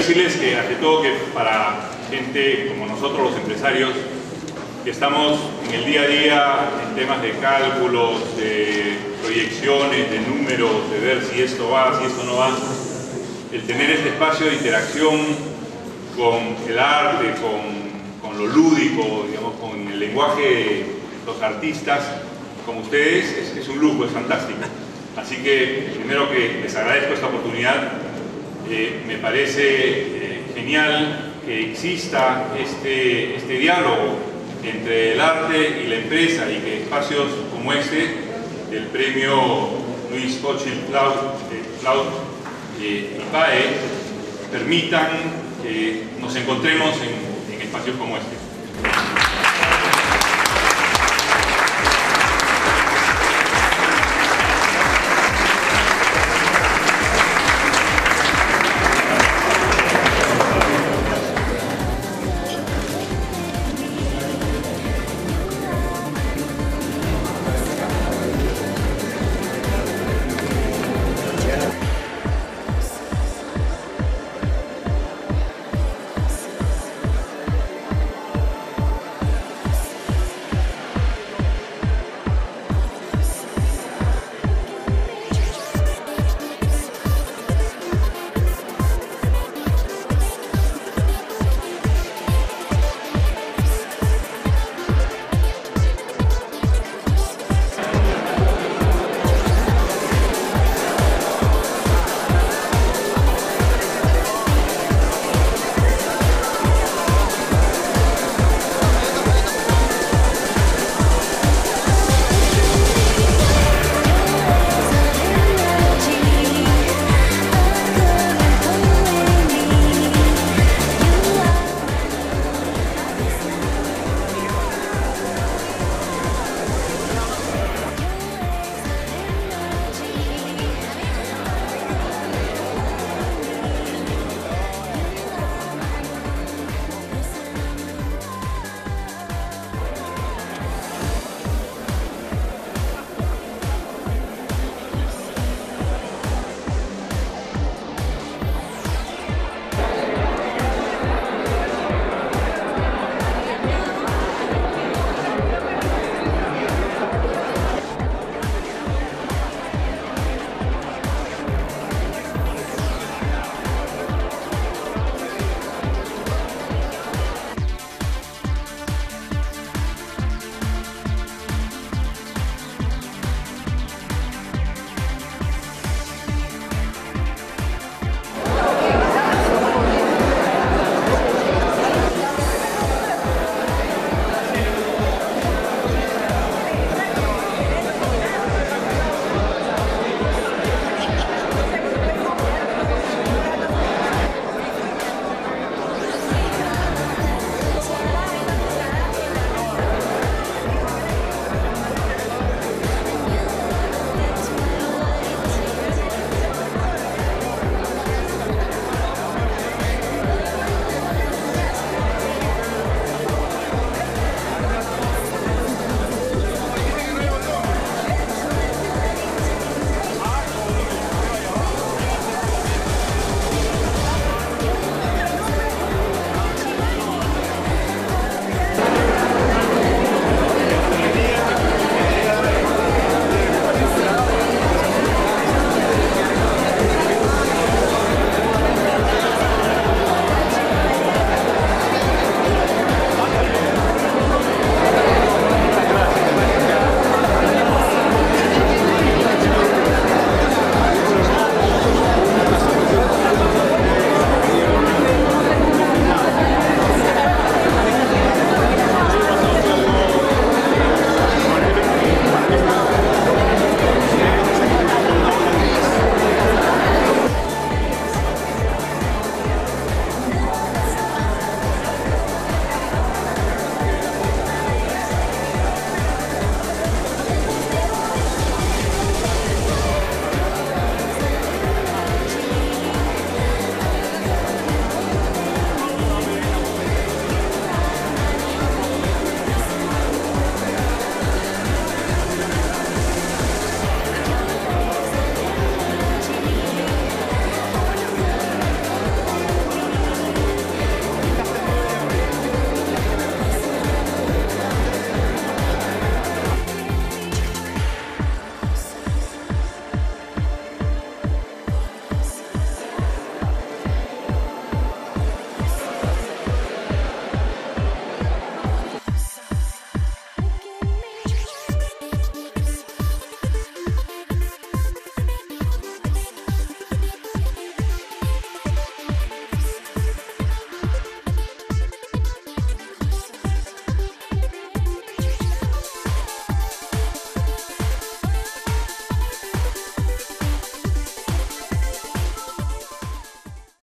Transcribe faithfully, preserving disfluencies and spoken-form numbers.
decirles que, ante todo, que para gente como nosotros, los empresarios, que estamos en el día a día en temas de cálculos, de proyecciones, de números, de ver si esto va, si esto no va, el tener este espacio de interacción con el arte, con, con lo lúdico, digamos, con el lenguaje de los artistas, como ustedes, es, es un lujo, es fantástico. Así que, primero que les agradezco esta oportunidad, eh, me parece eh, genial que exista este, este diálogo entre el arte y la empresa, y que espacios como este, el premio Luis Xochitl Plaut, eh, Plaut eh, y P A E, permitan que nos encontremos en, en espacios como este.